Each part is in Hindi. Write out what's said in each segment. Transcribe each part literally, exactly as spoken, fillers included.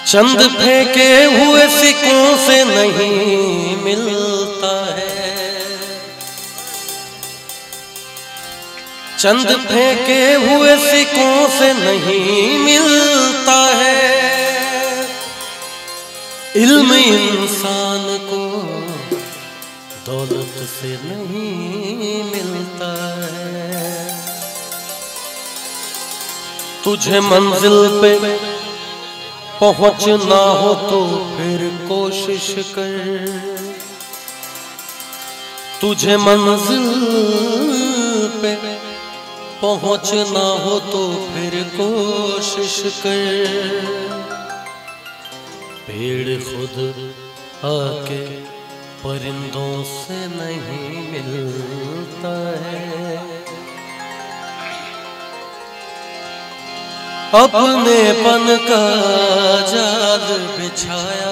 चंद फेंके हुए सिक्कों से नहीं मिलता है, चंद फेंके हुए सिक्कों से नहीं मिलता है। इल्म इंसान को दौलत से नहीं मिलता है। तुझे मंजिल पे पहुंचना हो तो फिर कोशिश कर, तुझे मंजिल पे पहुंचना हो तो फिर कोशिश कर। पेड़ खुद आके परिंदों से नहीं मिलता है। अपने पन का जाल बिछाया।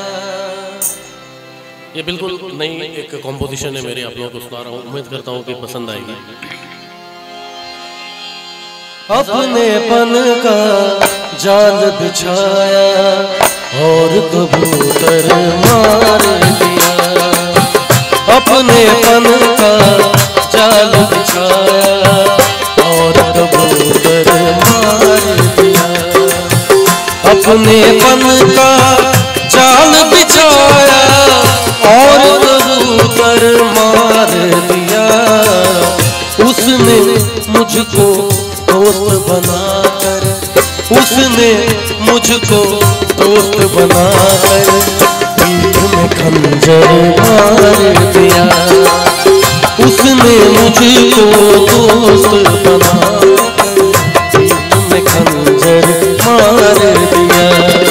ये बिल्कुल नई एक कॉम्पोजिशन है मेरी, आप लोगों को सुना रहा हूँ, उम्मीद करता हूँ कि पसंद आएगी। अपने पन का जाल बिछाया और कबूतर मार दिया। अपने पन का जाल बिछाया और कबूतर मार दिया। अपने पन का जाल बिछाया और कबूतर मार दिया। उसने मुझको दोस्त बनाकर, उसने मुझको दोस्त बनाकर पीठ में खंजर मार दिया। उसने मुझको दोस्त बनाकर पीठ में खंजर मार दिया।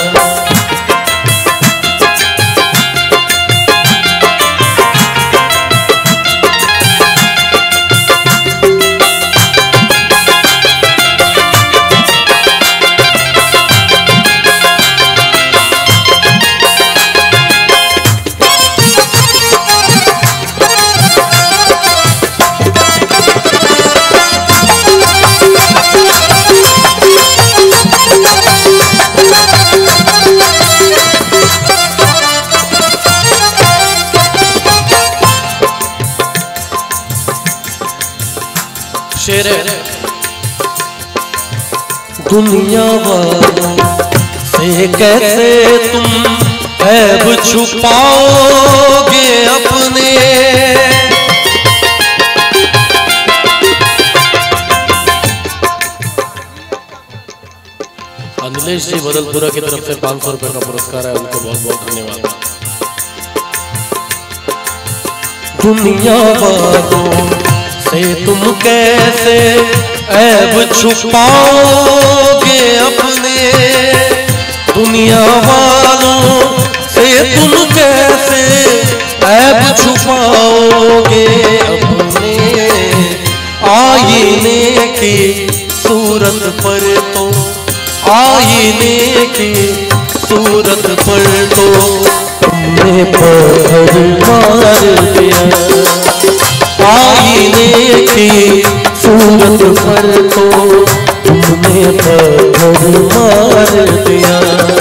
दुनिया वालों से कैसे तुम ऐब छुपाओगे अपने। अनिलेश जी बदलपुरा की तरफ से पांच सौ रुपए का पुरस्कार है, उनको बहुत बहुत धन्यवाद। दुनिया वालों से तुम कैसे ऐब छुपाओगे अपने। दुनिया वालों से तुम कैसे ऐब छुपाओगे अपने। आईने की सूरत पर तो, आईने की सूरत पर तो तुमने पत्थर मार दिया। आईने की सूरत पर तो तुमने पत्थर मार दिया।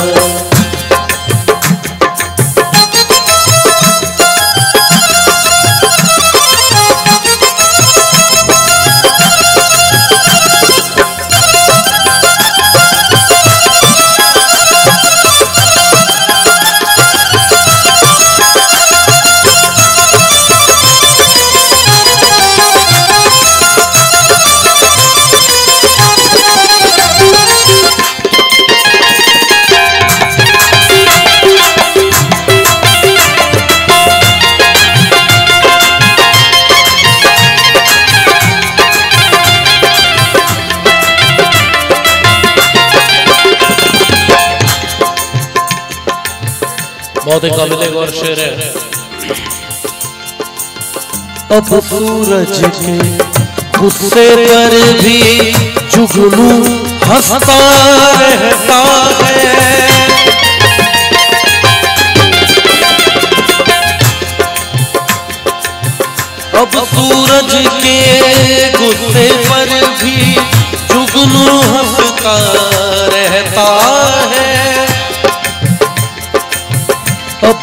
बहुत ही काबिल गौर शेर है। अब सूरज के गुस्से पर भी जुगनू हंसता रहता है। अब सूरज के गुस्से पर भी जुगनू हंसता रहता है।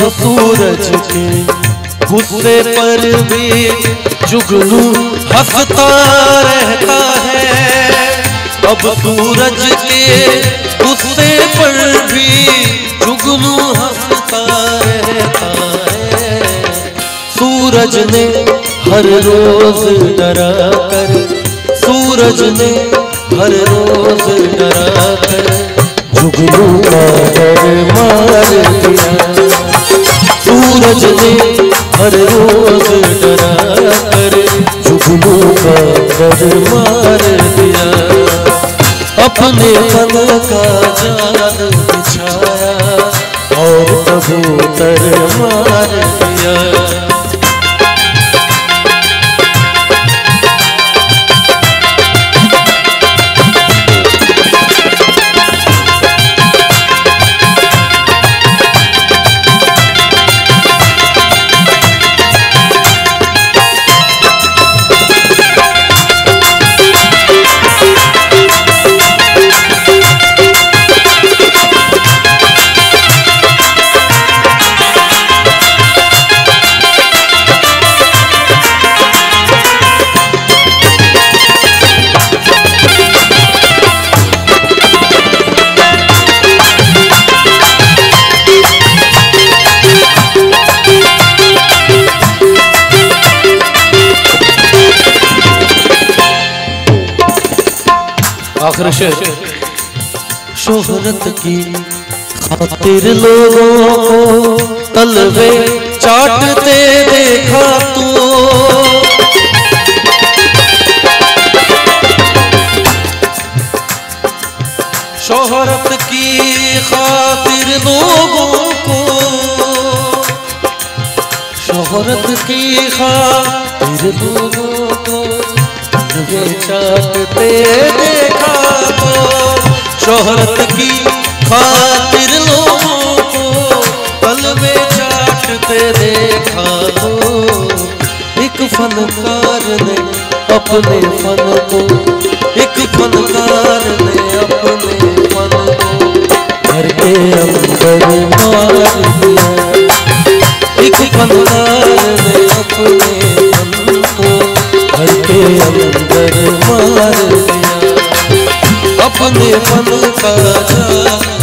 सूरज के गुस्से पर भी जुगनू हंसता रहता है। अब सूरज के गुस्से पर भी जुगनू हंसता रहता है। सूरज ने हर रोज डरा कर, सूरज ने हर रोज डरा कर जुगनू का डर मार दिया। सूरज ने हर रोज डरा कर जुगनू का डर मार दिया। अपने मन का जाल बिछाया और कबूतर मार दिया। आखिर शेर। शोहरत की खातिर लोगों को तलवे चाटते देखा तो, शोहरत की खातिर लोगों को, शोहरत की खातिर लोगों को तलवे चाटते देखा तो, शोहरत की खातिर लोगों को तलवे चाटते देखा तो। एक फनकार ने अपने फन को, एक फनकार ने अपने फन को घर के अंदर मार दिया। एक फनकार ने अपने फन को घर के अंदर मार दिया। अपने फन का